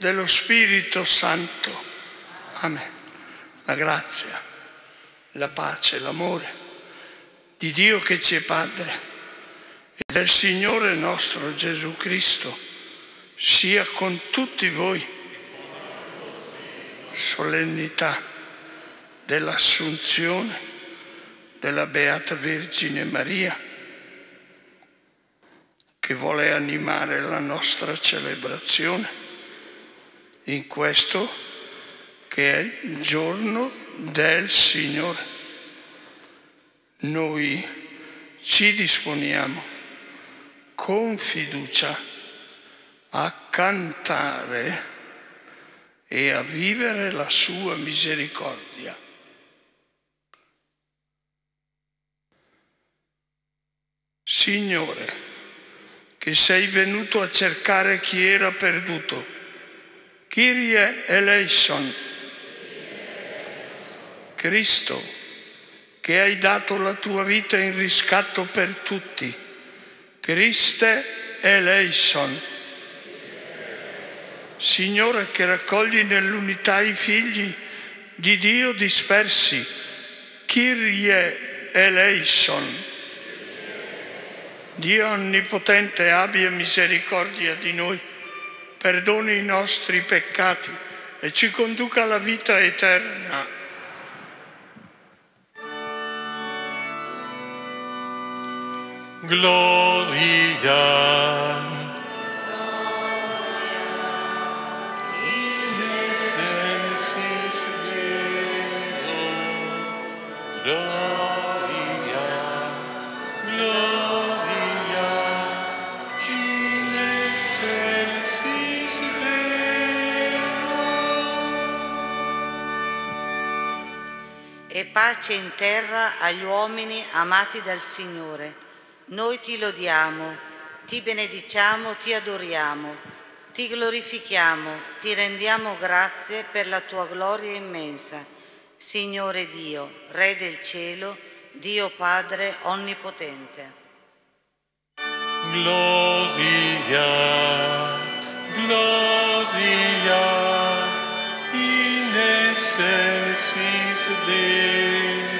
dello Spirito Santo. Amen. La grazia, la pace, l'amore di Dio che ci è Padre e del Signore nostro Gesù Cristo sia con tutti voi. Solennità dell'Assunzione della Beata Vergine Maria, che vuole animare la nostra celebrazione in questo che è il giorno del Signore. Noi ci disponiamo con fiducia a cantare e a vivere la sua misericordia. Signore, che sei venuto a cercare chi era perduto, Kyrie eleison. Cristo, che hai dato la tua vita in riscatto per tutti, Christe eleison. Signore, che raccogli nell'unità i figli di Dio dispersi, Kyrie eleison. Dio Onnipotente abbia misericordia di noi, perdoni i nostri peccati e ci conduca alla vita eterna. Gloria in excelsis Deo. Gloria, gloria in excelsis Deo. E pace in terra agli uomini amati dal Signore. Noi ti lodiamo, ti benediciamo, ti adoriamo, ti glorifichiamo, ti rendiamo grazie per la tua gloria immensa. Signore Dio, Re del cielo, Dio Padre onnipotente. Gloria, gloria in excelsis Deo.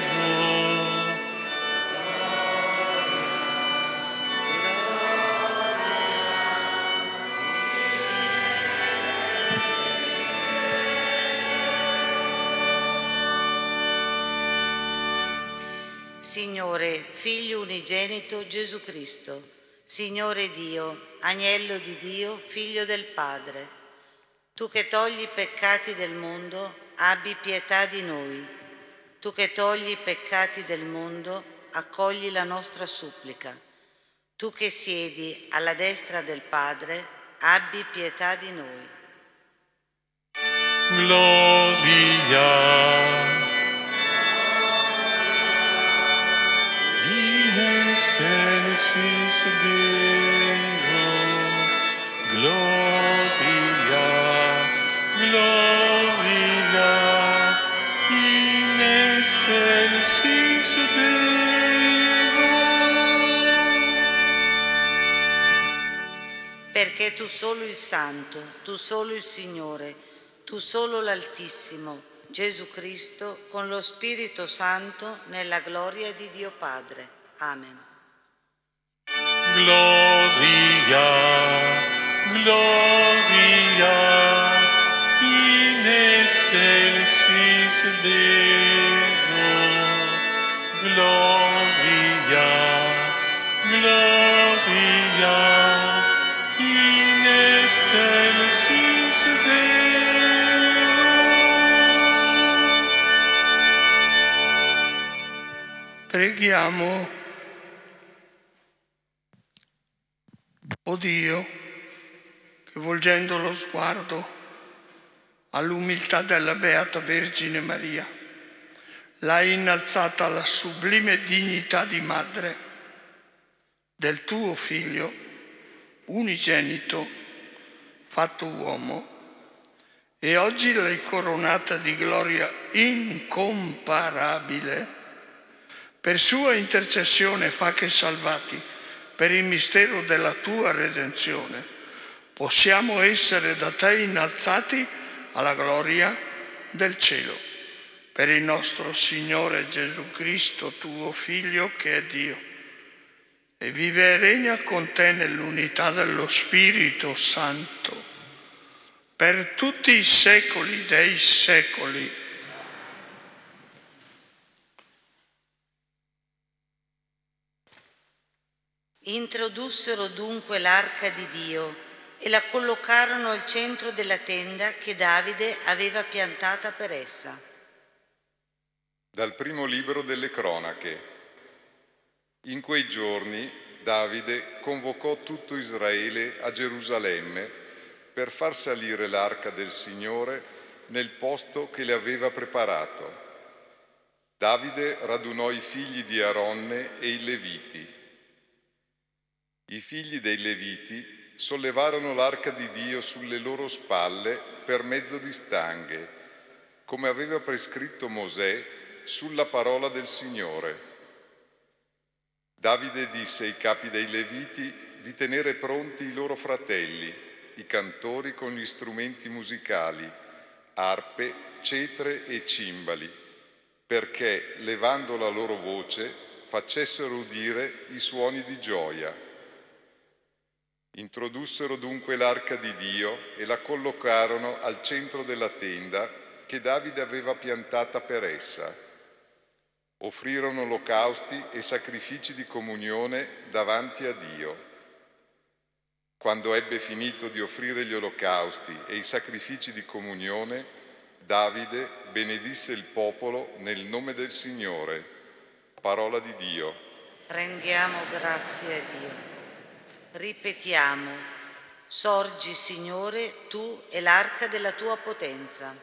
Signore, Figlio unigenito Gesù Cristo, Signore Dio, Agnello di Dio, Figlio del Padre, tu che togli i peccati del mondo, abbi pietà di noi. Tu che togli i peccati del mondo, accogli la nostra supplica. Tu che siedi alla destra del Padre, abbi pietà di noi. Gloria in excelsis Deo. Gloria, gloria in excelsis Deo. Perché tu solo il Santo, tu solo il Signore, tu solo l'Altissimo, Gesù Cristo, con lo Spirito Santo, nella gloria di Dio Padre. Amen. Gloria, gloria in excelsis Deo. Gloria, gloria in excelsis Deo. Preghiamo. O Dio, che volgendo lo sguardo all'umiltà della Beata Vergine Maria, l'hai innalzata alla sublime dignità di madre del tuo Figlio unigenito, fatto uomo, e oggi l'hai coronata di gloria incomparabile. Per sua intercessione fa che salvati per il mistero della tua redenzione possiamo essere da te innalzati alla gloria del cielo. Per il nostro Signore Gesù Cristo, tuo Figlio, che è Dio, e vive e regna con te nell'unità dello Spirito Santo, per tutti i secoli dei secoli. Introdussero dunque l'arca di Dio e la collocarono al centro della tenda che Davide aveva piantata per essa. Dal primo libro delle Cronache. In quei giorni Davide convocò tutto Israele a Gerusalemme per far salire l'arca del Signore nel posto che le aveva preparato. Davide radunò i figli di Aronne e i Leviti. I figli dei Leviti sollevarono l'arca di Dio sulle loro spalle per mezzo di stanghe, come aveva prescritto Mosè sulla parola del Signore. Davide disse ai capi dei Leviti di tenere pronti i loro fratelli, i cantori con gli strumenti musicali, arpe, cetre e cimbali, perché, levando la loro voce, facessero udire i suoni di gioia. Introdussero dunque l'arca di Dio e la collocarono al centro della tenda che Davide aveva piantata per essa. Offrirono olocausti e sacrifici di comunione davanti a Dio. Quando ebbe finito di offrire gli olocausti e i sacrifici di comunione, Davide benedisse il popolo nel nome del Signore. Parola di Dio. Rendiamo grazie a Dio. Ripetiamo: sorgi, Signore, tu e l'arca della tua potenza.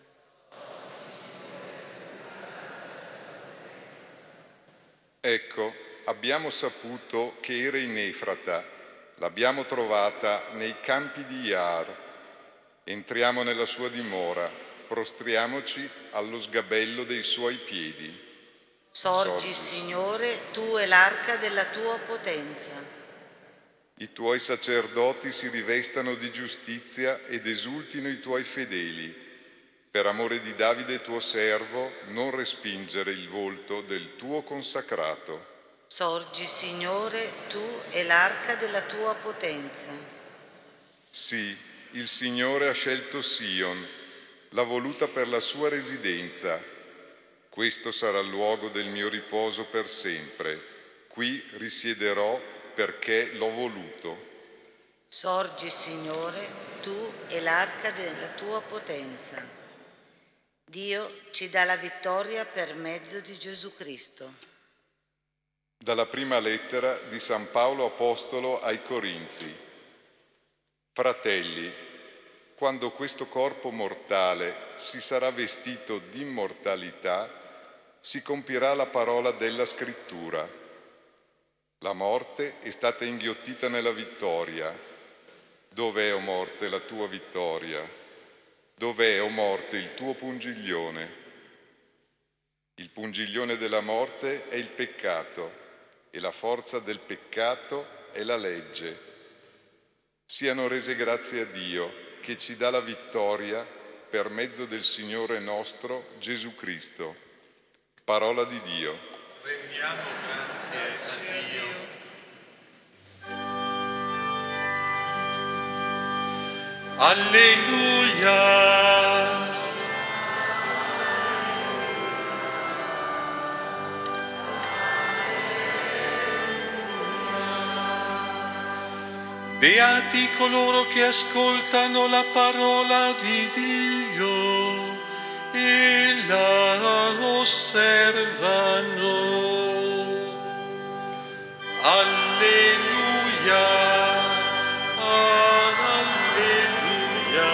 Ecco, abbiamo saputo che era in Efrata, l'abbiamo trovata nei campi di Iar. Entriamo nella sua dimora, prostriamoci allo sgabello dei suoi piedi. Sorgi, Signore, tu e l'arca della tua potenza. I tuoi sacerdoti si rivestano di giustizia ed esultino i tuoi fedeli. Per amore di Davide tuo servo, non respingere il volto del tuo consacrato. Sorgi, Signore, tu e l'arca della tua potenza. Sì, il Signore ha scelto Sion, l'ha voluta per la sua residenza. Questo sarà il luogo del mio riposo per sempre. Qui risiederò perché l'ho voluto. Sorgi, Signore, tu e l'arca della tua potenza. Dio ci dà la vittoria per mezzo di Gesù Cristo. Dalla prima lettera di San Paolo Apostolo ai Corinzi. Fratelli, quando questo corpo mortale si sarà vestito di immortalità, si compirà la parola della Scrittura. La morte è stata inghiottita nella vittoria. Dov'è, o morte, la tua vittoria? Dov'è, o morte, il tuo pungiglione? Il pungiglione della morte è il peccato e la forza del peccato è la legge. Siano rese grazie a Dio che ci dà la vittoria per mezzo del Signore nostro Gesù Cristo. Parola di Dio. Rendiamo grazie a Dio. Alleluia. Beati coloro che ascoltano la parola di Dio e la osservano. Alleluia, alleluia,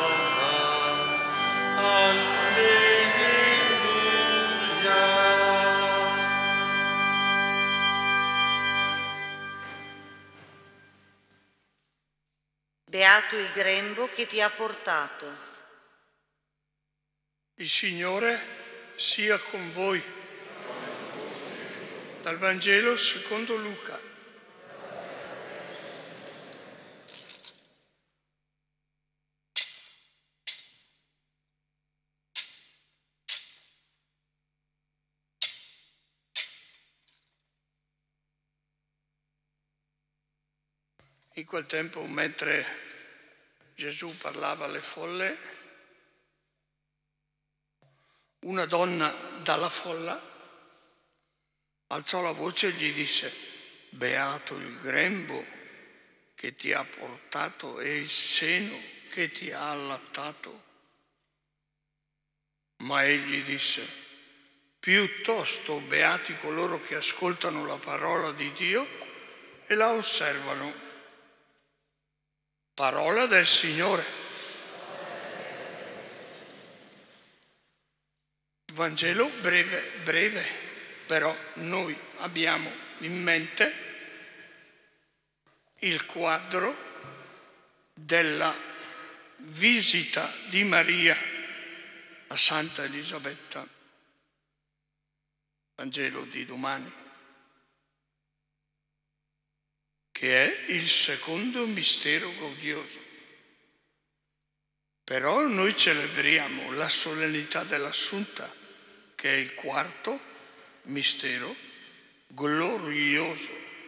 alleluia. Beato il grembo che ti ha portato. Il Signore sia con voi. Dal Vangelo secondo Luca. In quel tempo, mentre Gesù parlava alle folle, una donna dalla folla alzò la voce e gli disse: beato il grembo che ti ha portato e il seno che ti ha allattato. Ma egli disse: piuttosto beati coloro che ascoltano la parola di Dio e la osservano. Parola del Signore. Vangelo breve, però noi abbiamo in mente il quadro della visita di Maria a Santa Elisabetta, Vangelo di domani, che è il secondo mistero gaudioso. Però noi celebriamo la solennità dell'Assunta, che è il quarto mistero glorioso.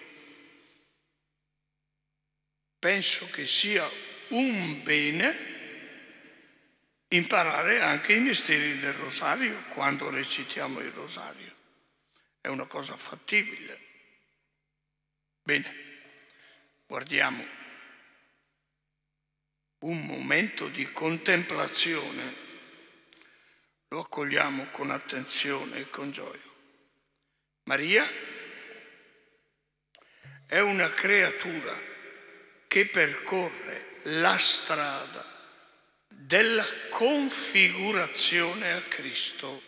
Penso che sia un bene imparare anche i misteri del rosario quando recitiamo il rosario. È una cosa fattibile. Bene, guardiamo un momento di contemplazione, lo accogliamo con attenzione e con gioia. Maria è una creatura che percorre la strada della configurazione a Cristo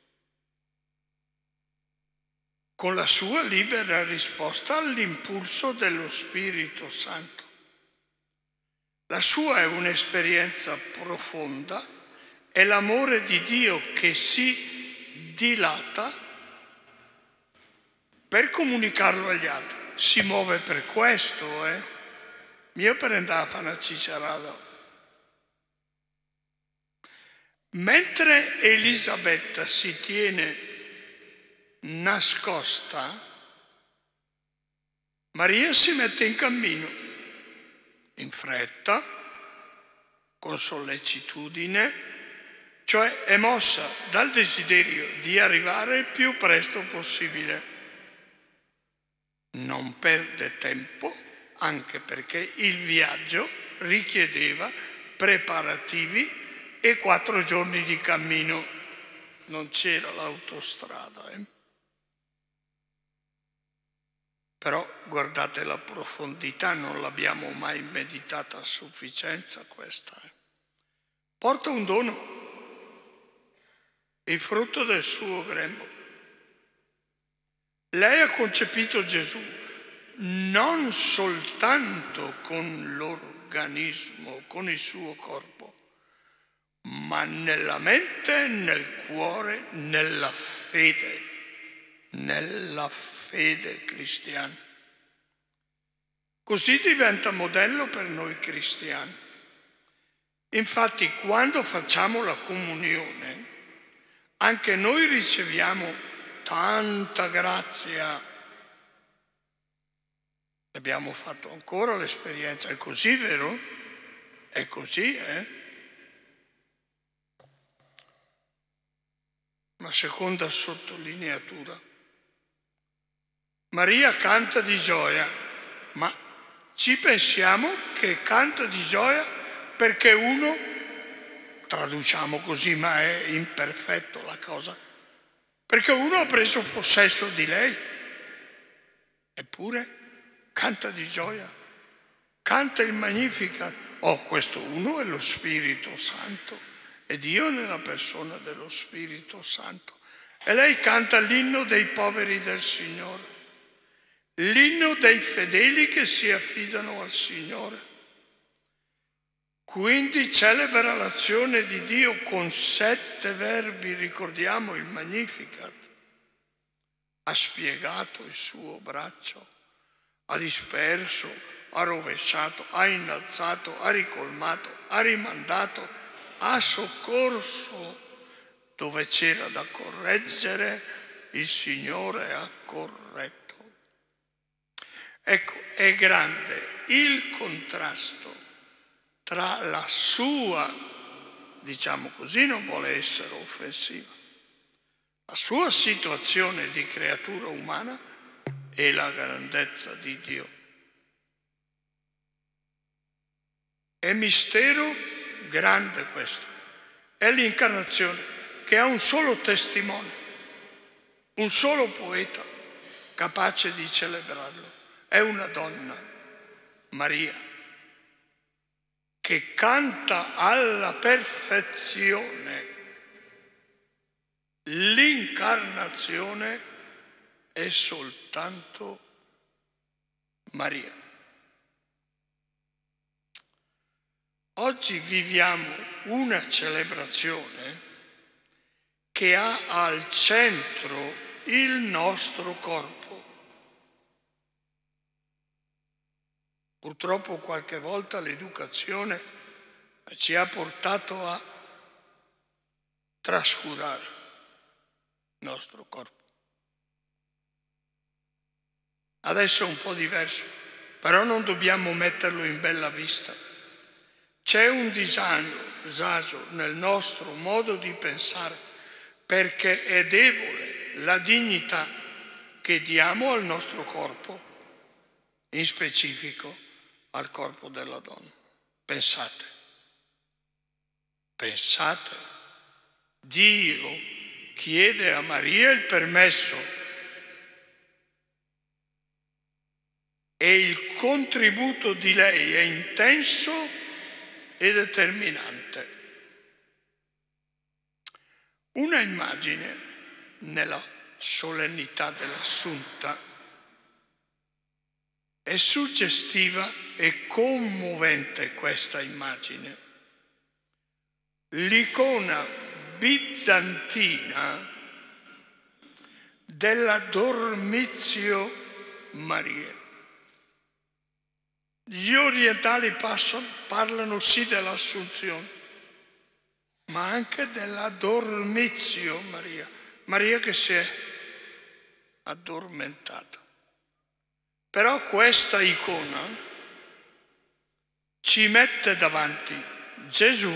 con la sua libera risposta all'impulso dello Spirito Santo. La sua è un'esperienza profonda, è l'amore di Dio che si dilata per comunicarlo agli altri. Si muove per questo, Io per andare a fare una cicerata. Mentre Elisabetta si tiene nascosta, Maria si mette in cammino, in fretta, con sollecitudine, cioè è mossa dal desiderio di arrivare il più presto possibile. Non perde tempo, anche perché il viaggio richiedeva preparativi e 4 giorni di cammino. Non c'era l'autostrada, Però guardate la profondità, non l'abbiamo mai meditata a sufficienza questa. Porta un dono, il frutto del suo grembo. Lei ha concepito Gesù non soltanto con l'organismo, con il suo corpo, ma nella mente, nel cuore, nella fede cristiana. Così diventa modello per noi cristiani. Infatti, quando facciamo la comunione, anche noi riceviamo tanta grazia. Abbiamo fatto ancora l'esperienza. È così, vero? È così, Una seconda sottolineatura. Maria canta di gioia, ma ci pensiamo che canta di gioia perché uno, traduciamo così ma è imperfetto la cosa, perché uno ha preso possesso di lei, eppure canta di gioia, canta il Magnificat. Questo uno è lo Spirito Santo, è Dio nella persona dello Spirito Santo. E lei canta l'inno dei poveri del Signore, l'inno dei fedeli che si affidano al Signore. Quindi celebra l'azione di Dio con 7 verbi, ricordiamo il Magnificat. Ha spiegato il suo braccio, ha disperso, ha rovesciato, ha innalzato, ha ricolmato, ha rimandato, ha soccorso. Dove c'era da correggere, il Signore ha corretto. Ecco, è grande il contrasto tra la sua, diciamo così, non vuole essere offensiva, la sua situazione di creatura umana e la grandezza di Dio. È mistero grande questo. È l'incarnazione che ha un solo testimone, un solo poeta capace di celebrarlo. È una donna, Maria, che canta alla perfezione l'incarnazione è soltanto Maria. Oggi viviamo una celebrazione che ha al centro il nostro corpo. Purtroppo qualche volta l'educazione ci ha portato a trascurare il nostro corpo. Adesso è un po' diverso, però non dobbiamo metterlo in bella vista. C'è un disagio nel nostro modo di pensare perché è debole la dignità che diamo al nostro corpo, in specifico al corpo della donna. Pensate, Dio chiede a Maria il permesso e il contributo di lei è intenso e determinante. Una immagine nella solennità dell'Assunta è suggestiva e commovente questa immagine. L'icona bizantina della Dormitio Mariae. Gli orientali parlano sì dell'Assunzione, ma anche della Dormitio Maria, Maria che si è addormentata. Però questa icona ci mette davanti Gesù,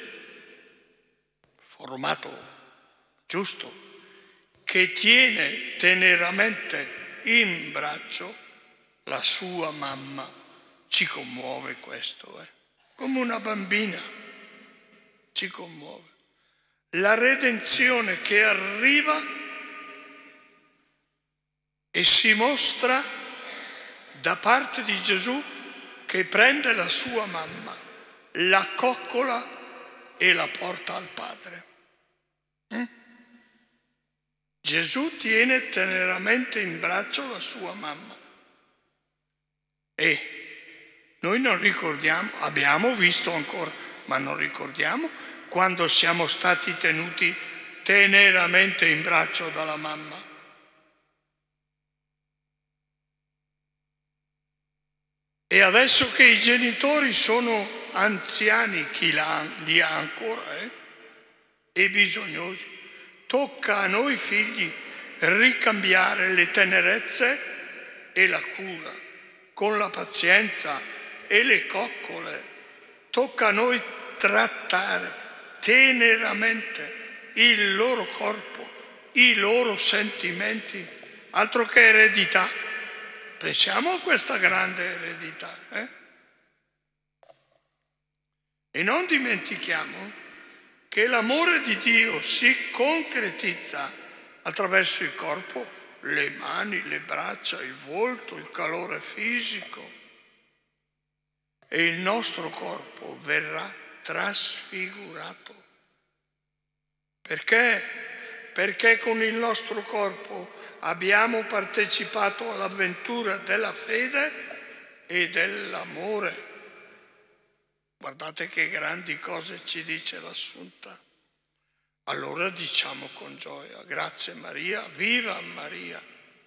formato giusto, che tiene teneramente in braccio la sua mamma. Ci commuove questo, come una bambina, ci commuove. La redenzione che arriva e si mostra da parte di Gesù che prende la sua mamma, la coccola e la porta al Padre. Gesù tiene teneramente in braccio la sua mamma e noi non ricordiamo, abbiamo visto ancora, ma non ricordiamo quando siamo stati tenuti teneramente in braccio dalla mamma. E adesso che i genitori sono anziani, chi li ha ancora, e bisognosi, tocca a noi figli ricambiare le tenerezze e la cura con la pazienza e le coccole. Tocca a noi trattare teneramente il loro corpo, i loro sentimenti, altro che eredità. Pensiamo a questa grande eredità. E non dimentichiamo che l'amore di Dio si concretizza attraverso il corpo, le mani, le braccia, il volto, il calore fisico. E il nostro corpo verrà trasfigurato. Perché? Perché con il nostro corpo abbiamo partecipato all'avventura della fede e dell'amore. Guardate che grandi cose ci dice l'Assunta. Allora diciamo con gioia, grazie Maria, viva Maria.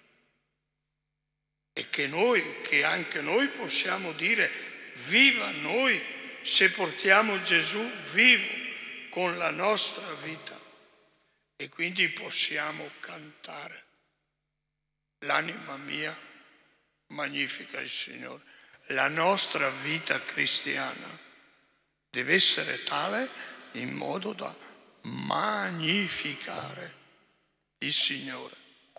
E che anche noi possiamo dire viva noi se portiamo Gesù vivo con la nostra vita. E quindi possiamo cantare. L'anima mia magnifica il Signore. La nostra vita cristiana deve essere tale in modo da magnificare il Signore.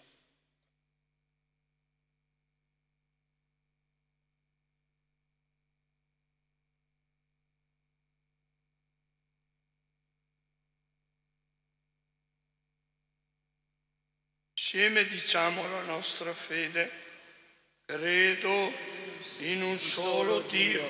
Insieme diciamo la nostra fede: credo in un solo Dio,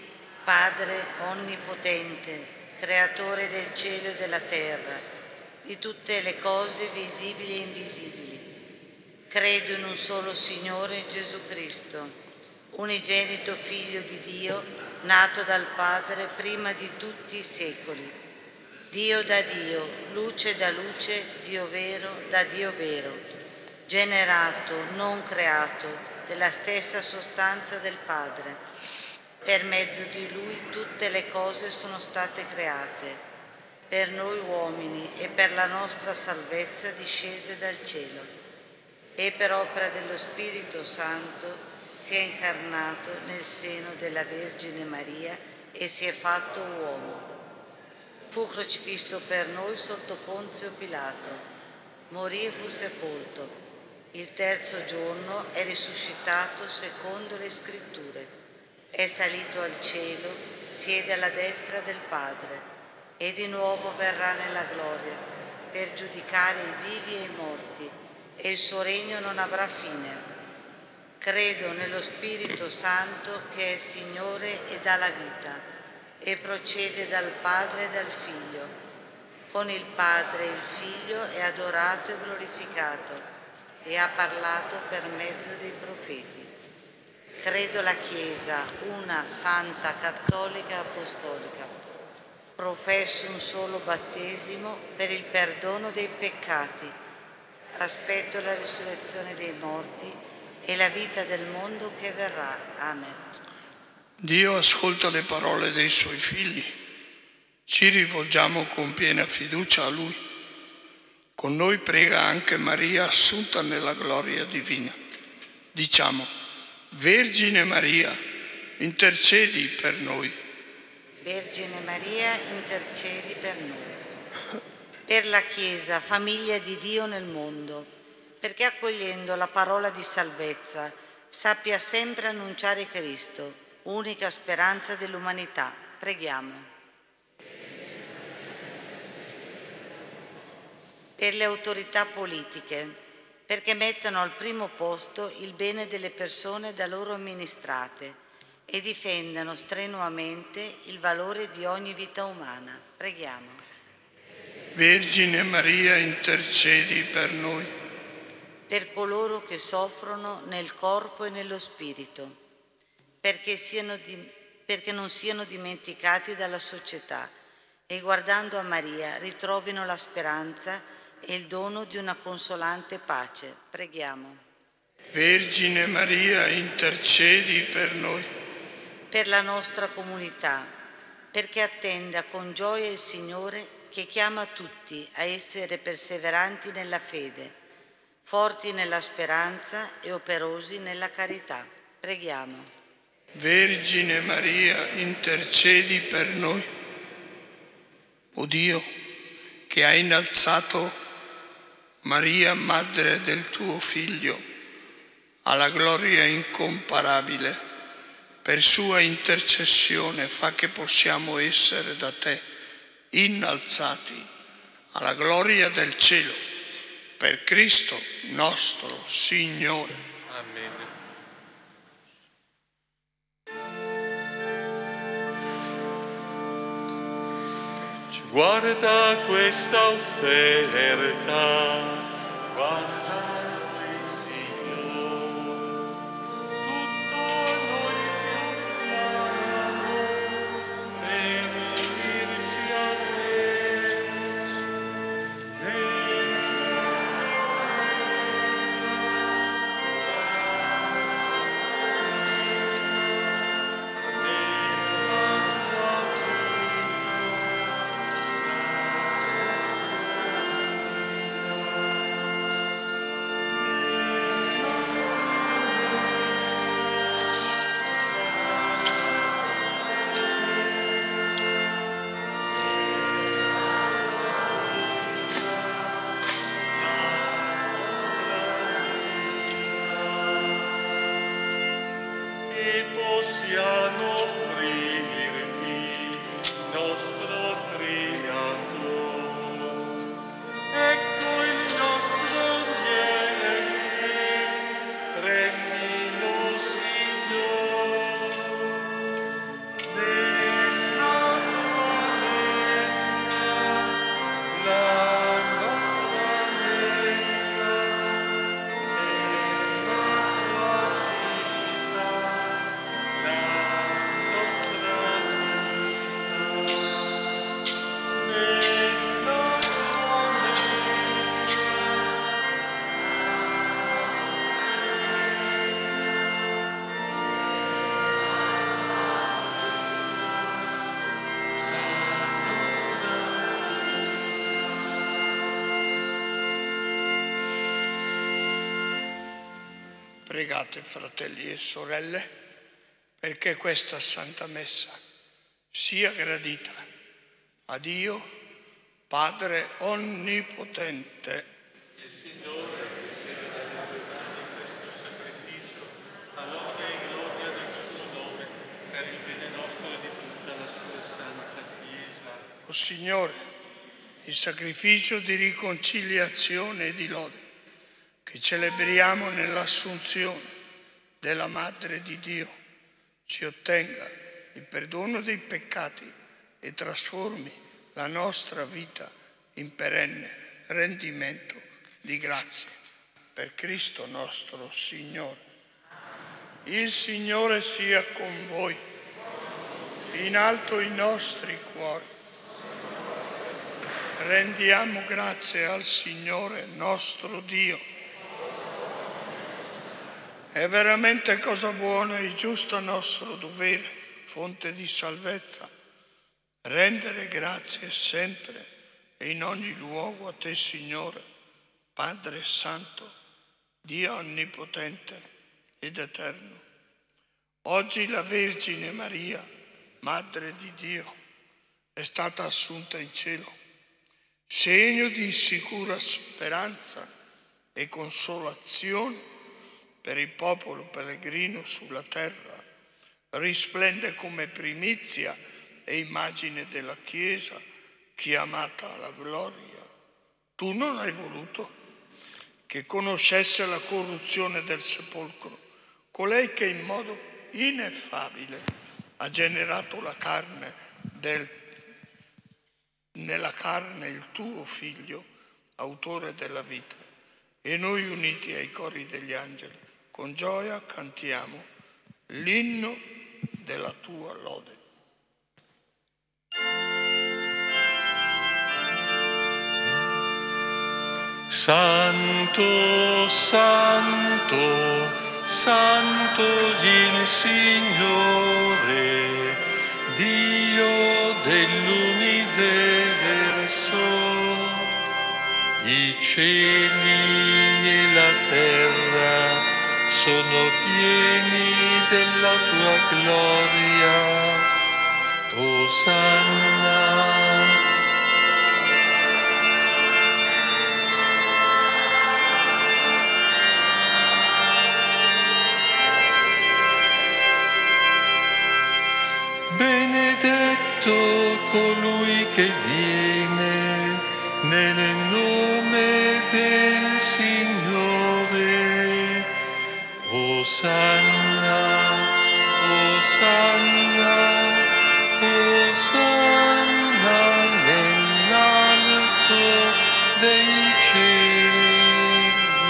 Padre onnipotente, creatore del cielo e della terra, di tutte le cose visibili e invisibili. Credo in un solo Signore Gesù Cristo, unigenito Figlio di Dio, nato dal Padre prima di tutti i secoli. Dio da Dio, luce da luce, Dio vero da Dio vero, generato, non creato, della stessa sostanza del Padre. Per mezzo di Lui tutte le cose sono state create, per noi uomini e per la nostra salvezza discese dal cielo. E per opera dello Spirito Santo si è incarnato nel seno della Vergine Maria e si è fatto uomo. Fu crocifisso per noi sotto Ponzio Pilato, morì e fu sepolto. Il terzo giorno è risuscitato secondo le Scritture. È salito al cielo, siede alla destra del Padre e di nuovo verrà nella gloria per giudicare i vivi e i morti, e il suo regno non avrà fine. Credo nello Spirito Santo che è Signore e dà la vita e procede dal Padre e dal Figlio. Con il Padre il Figlio è adorato e glorificato e ha parlato per mezzo dei profeti. Credo la Chiesa, una, santa, cattolica e apostolica. Professo un solo battesimo per il perdono dei peccati. Aspetto la risurrezione dei morti e la vita del mondo che verrà. Amen. Dio ascolta le parole dei Suoi figli. Ci rivolgiamo con piena fiducia a Lui. Con noi prega anche Maria, assunta nella gloria divina. Diciamo: Vergine Maria, intercedi per noi. Vergine Maria, intercedi per noi. Per la Chiesa, famiglia di Dio nel mondo, perché accogliendo la parola di salvezza sappia sempre annunciare Cristo, unica speranza dell'umanità. Preghiamo. Per le autorità politiche, perché mettano al primo posto il bene delle persone da loro amministrate e difendano strenuamente il valore di ogni vita umana. Preghiamo. Vergine Maria, intercedi per noi. Per coloro che soffrono nel corpo e nello spirito, perché non siano dimenticati dalla società e guardando a Maria ritrovino la speranza e il dono di una consolante pace. Preghiamo. Vergine Maria, intercedi per noi. Per la nostra comunità, perché attenda con gioia il Signore che chiama tutti a essere perseveranti nella fede, forti nella speranza e operosi nella carità. Preghiamo. Vergine Maria, intercedi per noi. O Dio, che hai innalzato Maria, madre del tuo Figlio, alla gloria incomparabile, per sua intercessione fa che possiamo essere da te innalzati alla gloria del cielo, per Cristo nostro Signore. Amen. Guarda questa offerta, guarda il Signore, tutto noi ti offriamo per unirci a te. possiamo offrirti, nostro Creatore. Ecco il nostro niente, prendilo, Signore, nella tua messa, la nostra messa, nella tua vita, la nostra vita, nella tua messa. Pregate, fratelli e sorelle, perché questa Santa Messa sia gradita a Dio, Padre Onnipotente, All'onore e gloria del suo nome, per il bene nostro e di tutta la sua santa Chiesa. o Signore, il sacrificio di riconciliazione e di lode che celebriamo nell'Assunzione della Madre di Dio, ci ottenga il perdono dei peccati e trasformi la nostra vita in perenne rendimento di grazie. Per Cristo nostro Signore. Il Signore sia con voi. In alto i nostri cuori. Rendiamo grazie al Signore nostro Dio. È veramente cosa buona e giusto nostro dovere, fonte di salvezza, rendere grazie sempre e in ogni luogo a te, Signore, Padre Santo, Dio Onnipotente ed Eterno. Oggi la Vergine Maria, Madre di Dio, è stata assunta in cielo, segno di sicura speranza e consolazione per il popolo pellegrino sulla terra, risplende come primizia e immagine della Chiesa chiamata alla gloria. Tu non hai voluto che conoscesse la corruzione del sepolcro, colei che in modo ineffabile ha generato nella carne il tuo Figlio, autore della vita, e noi uniti ai cori degli angeli, con gioia cantiamo l'inno della tua lode. Santo, santo, santo il Signore, Dio dell'universo. I cieli e la terra sono pieni della tua gloria. Osanna. Benedetto colui che viene nel nome del Signore. Osanna, Osanna, Osanna nell'alto dei cieli.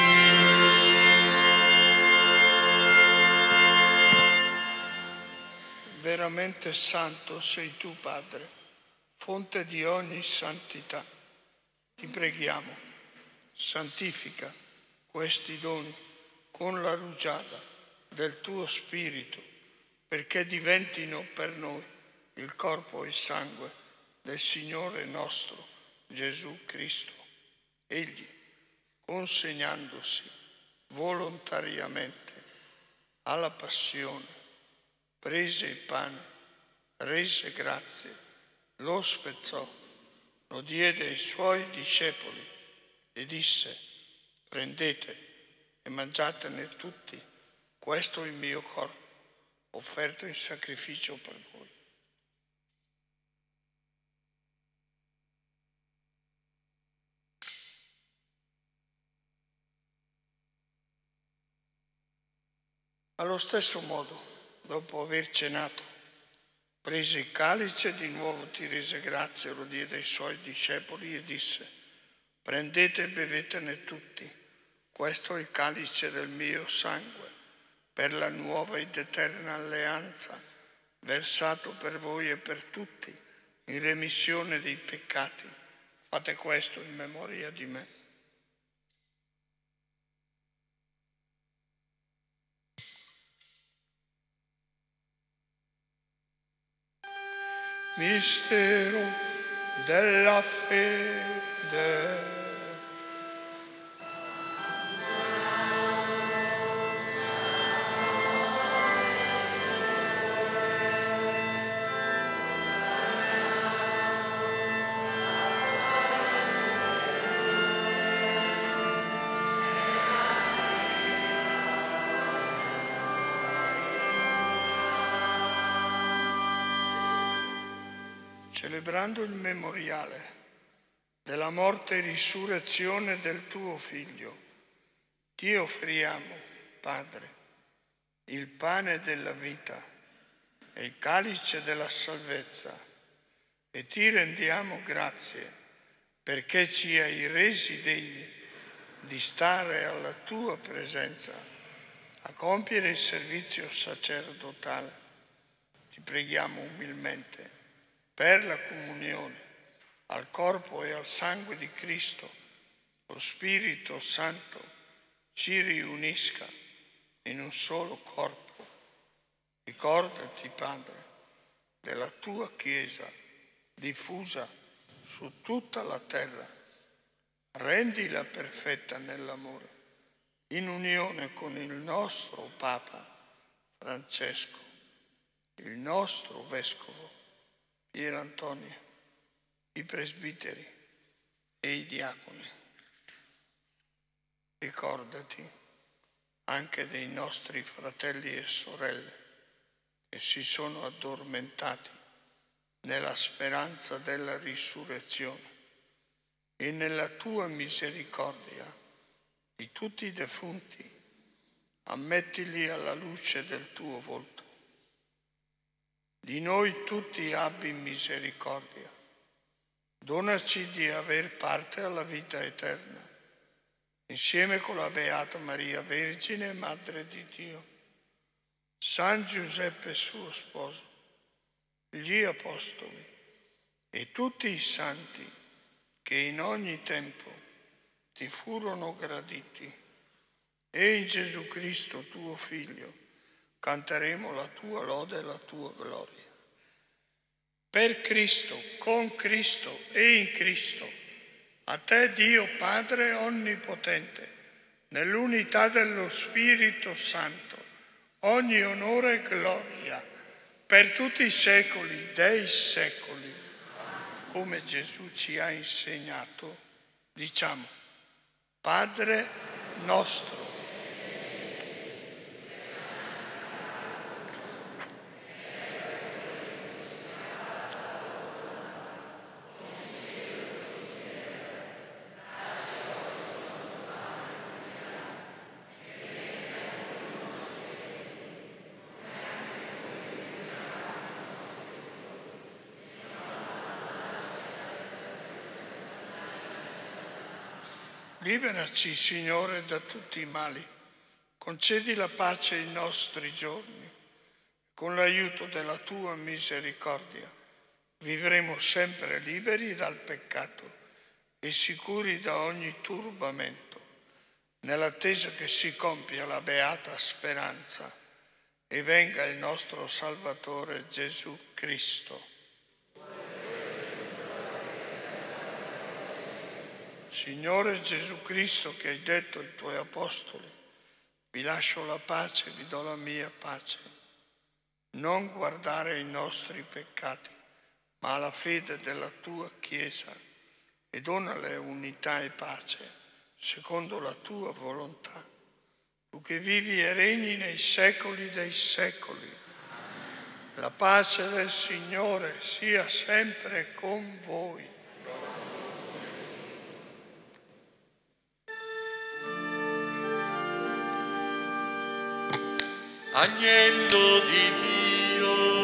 Veramente santo sei tu, Padre, fonte di ogni santità. Ti preghiamo, santifica questi doni con la rugiada del tuo Spirito, perché diventino per noi il corpo e il sangue del Signore nostro Gesù Cristo. Egli, consegnandosi volontariamente alla passione, prese il pane, rese grazie, lo spezzò, lo diede ai suoi discepoli e disse: prendete e mangiatene tutti, questo è il mio corpo, offerto in sacrificio per voi. Allo stesso modo, dopo aver cenato, prese il calice, di nuovo ti rese grazie, lo diede ai suoi discepoli e disse: prendete e bevetene tutti, questo è il calice del mio sangue, per la nuova ed eterna alleanza, versato per voi e per tutti, in remissione dei peccati. Fate questo in memoria di me. Mistero della fede. Celebrando il memoriale della morte e risurrezione del tuo Figlio, ti offriamo, Padre, il pane della vita e il calice della salvezza e ti rendiamo grazie perché ci hai resi degni di stare alla tua presenza a compiere il servizio sacerdotale. Ti preghiamo umilmente per la comunione al corpo e al sangue di Cristo, lo Spirito Santo ci riunisca in un solo corpo. Ricordati, Padre, della tua Chiesa diffusa su tutta la terra. Rendila perfetta nell'amore, in unione con il nostro Papa Francesco, il nostro Vescovo Pier Antonio, i presbiteri e i diaconi. Ricordati anche dei nostri fratelli e sorelle che si sono addormentati nella speranza della risurrezione e nella tua misericordia di tutti i defunti, ammettili alla luce del tuo volto. Di noi tutti abbi misericordia. Donaci di aver parte alla vita eterna, insieme con la Beata Maria Vergine e Madre di Dio, San Giuseppe suo sposo, gli Apostoli e tutti i santi che in ogni tempo ti furono graditi. E in Gesù Cristo tuo Figlio canteremo la tua lode e la tua gloria. Per Cristo, con Cristo e in Cristo, a te Dio Padre Onnipotente, nell'unità dello Spirito Santo, ogni onore e gloria per tutti i secoli dei secoli. Come Gesù ci ha insegnato, diciamo: Padre nostro, liberaci, Signore, da tutti i mali. Concedi la pace ai nostri giorni. Con l'aiuto della tua misericordia vivremo sempre liberi dal peccato e sicuri da ogni turbamento, nell'attesa che si compia la beata speranza e venga il nostro Salvatore Gesù Cristo. Signore Gesù Cristo, che hai detto ai tuoi apostoli: vi lascio la pace, vi do la mia pace. Non guardare ai nostri peccati, ma alla fede della tua Chiesa, e donale unità e pace, secondo la tua volontà. Tu che vivi e regni nei secoli dei secoli. La pace del Signore sia sempre con voi. Agnello di Dio,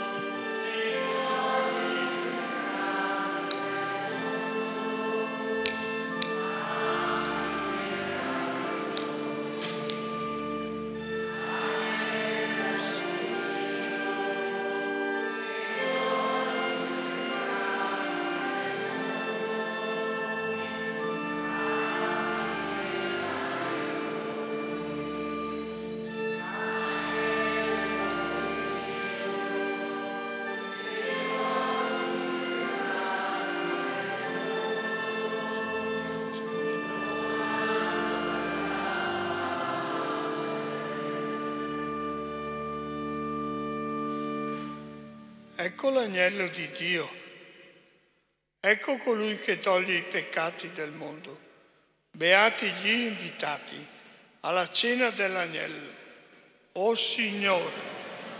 Ecco l'agnello di Dio, ecco colui che toglie i peccati del mondo. Beati gli invitati alla cena dell'agnello. O Signore,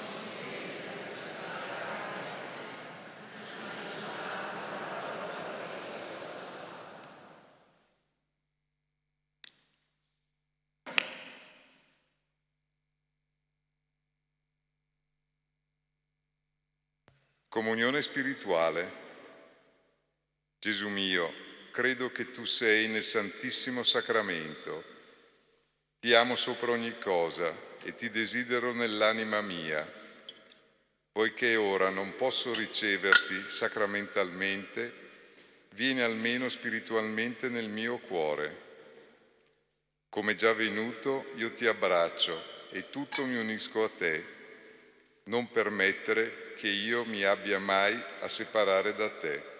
Comunione spirituale. Gesù mio, credo che tu sei nel Santissimo Sacramento. Ti amo sopra ogni cosa e ti desidero nell'anima mia. Poiché ora non posso riceverti sacramentalmente, vieni almeno spiritualmente nel mio cuore. Come già venuto, io ti abbraccio e tutto mi unisco a te. Non permettere che io mi abbia mai a separare da te.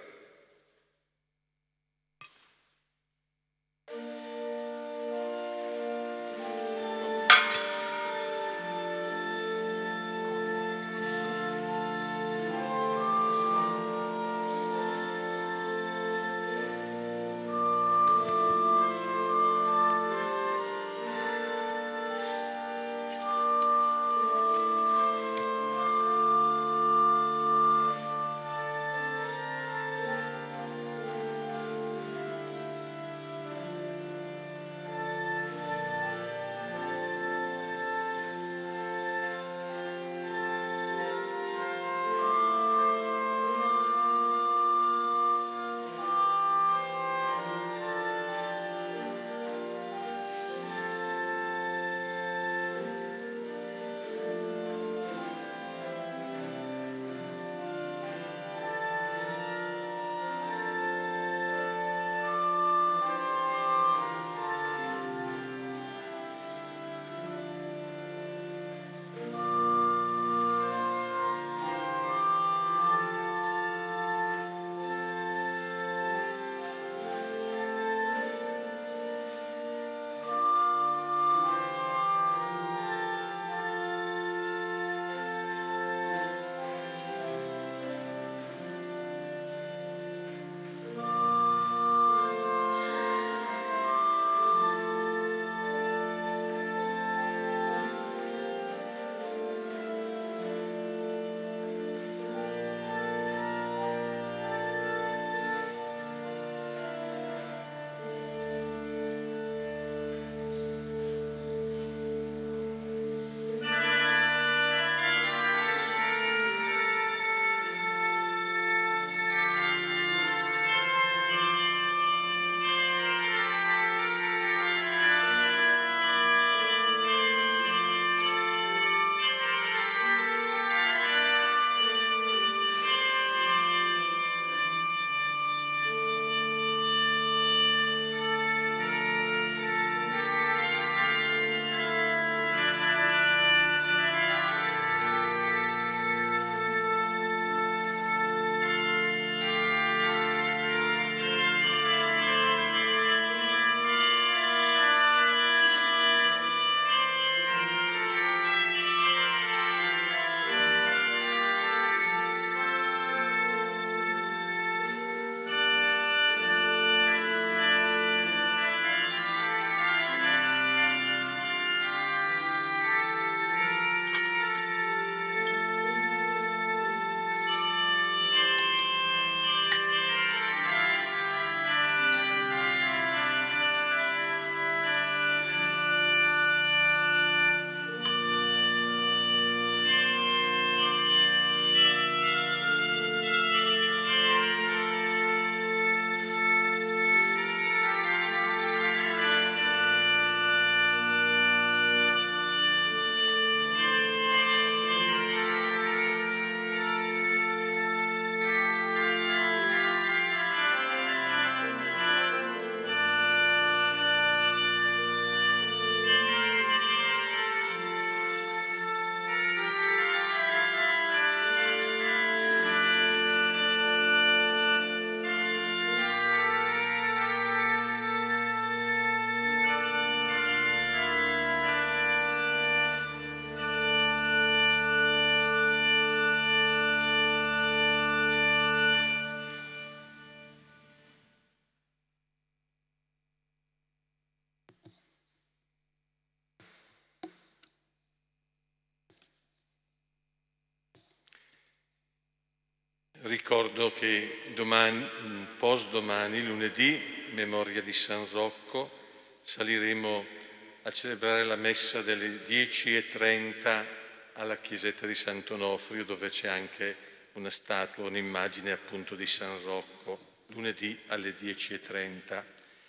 Ricordo che postdomani, lunedì, memoria di San Rocco, saliremo a celebrare la messa delle 10:30 alla chiesetta di Sant'Onofrio, dove c'è anche una statua, un'immagine appunto di San Rocco, lunedì alle 10:30.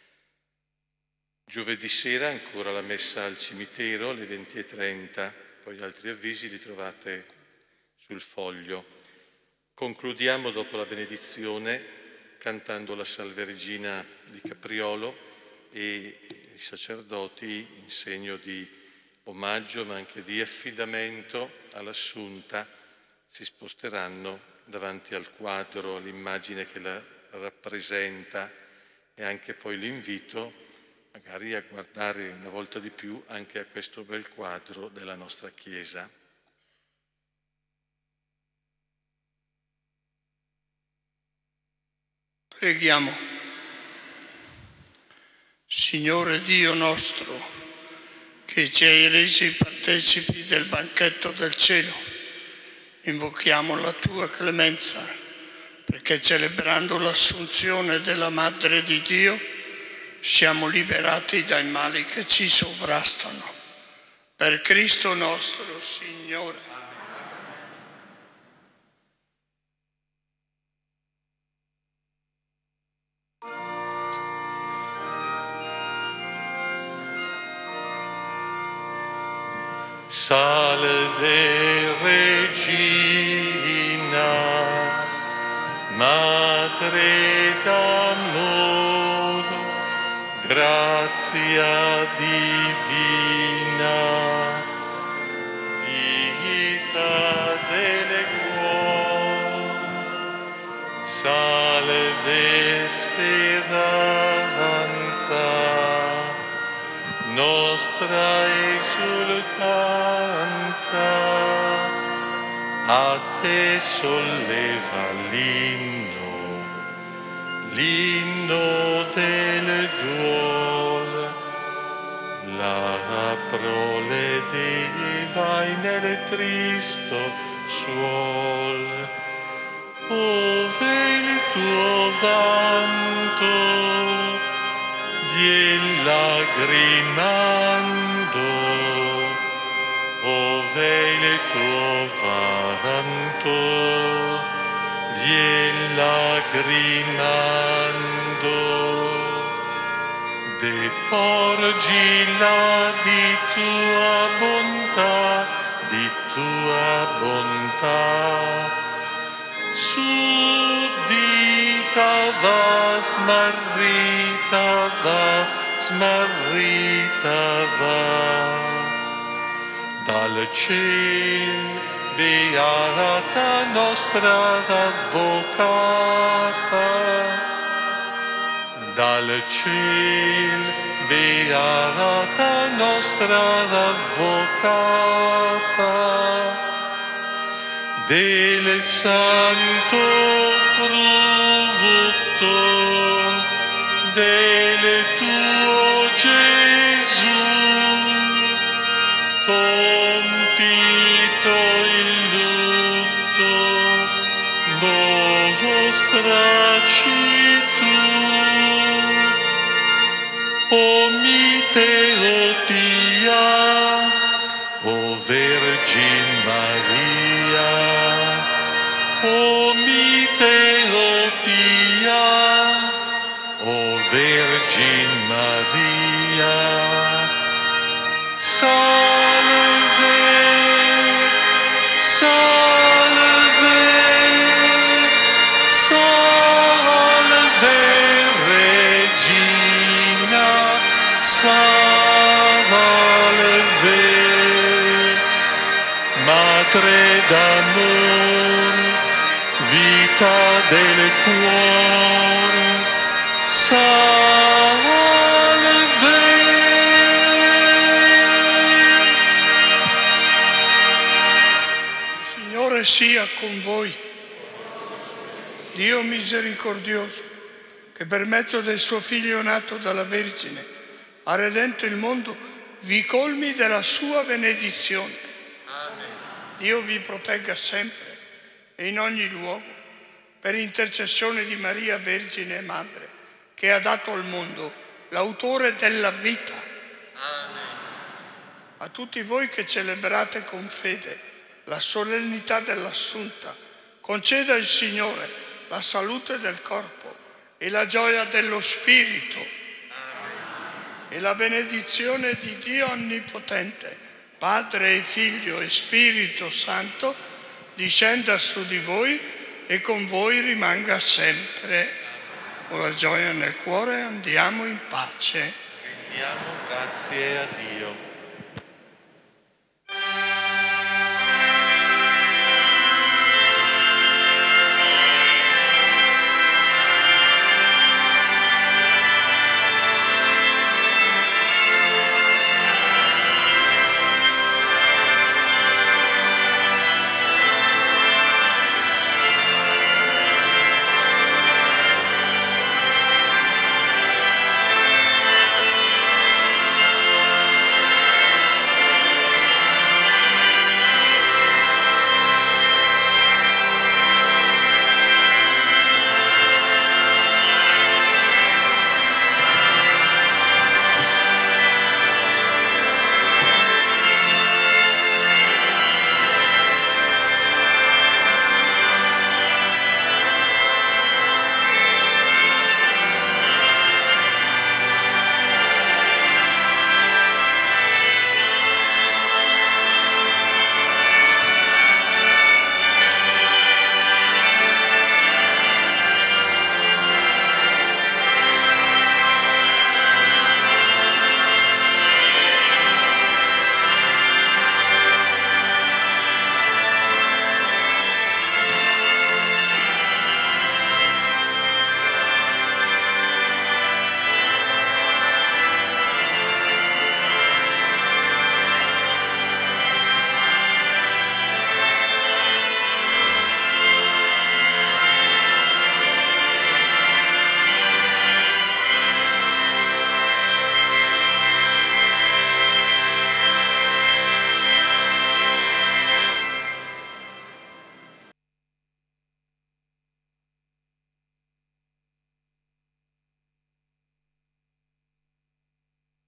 Giovedì sera ancora la messa al cimitero alle 20:30, poi altri avvisi li trovate sul foglio. Concludiamo dopo la benedizione cantando la Salve Regina di Capriolo, e i sacerdoti in segno di omaggio ma anche di affidamento all'Assunta si sposteranno davanti al quadro, all'immagine che la rappresenta, e anche poi l'invito magari a guardare una volta di più anche a questo bel quadro della nostra Chiesa. Preghiamo. Signore Dio nostro, che ci hai resi partecipi del banchetto del cielo, invochiamo la tua clemenza, perché celebrando l'assunzione della Madre di Dio siamo liberati dai mali che ci sovrastano. Per Cristo nostro Signore. Salve Regina, Madre d'amor, grazia divina, vita del cuore, salve speranza, nostra esultanza, a te solleva l'inno del duol, la prole divai nel tristo suol, ove il tuo vanto vien lagrimando, ove il tuo vanto vien lagrimando, deporgila di tua bontà, suddita va, smarrita va, dal ciel beata nostra avvocata, dal ciel beata nostra avvocata, del santo frutto del tuo Gesù, compito il lutto, mostraci tu, o mite, o pia, o Vergine Maria, o mite, o pia, o Vergine Maria, salve, salve, salve Regina, salve, Madre d'amor, vita del cuore, salve. Signore sia con voi. Dio misericordioso, che per mezzo del suo Figlio nato dalla Vergine ha redento il mondo, vi colmi della sua benedizione. Dio vi protegga sempre e in ogni luogo, per intercessione di Maria Vergine e Madre, che ha dato al mondo l'autore della vita. Amen. A tutti voi che celebrate con fede la solennità dell'Assunta, conceda il Signore la salute del corpo e la gioia dello spirito. Amen. E la benedizione di Dio Onnipotente, Padre e Figlio e Spirito Santo, discenda su di voi e con voi rimanga sempre. Con la gioia nel cuore andiamo in pace. Rendiamo grazie a Dio.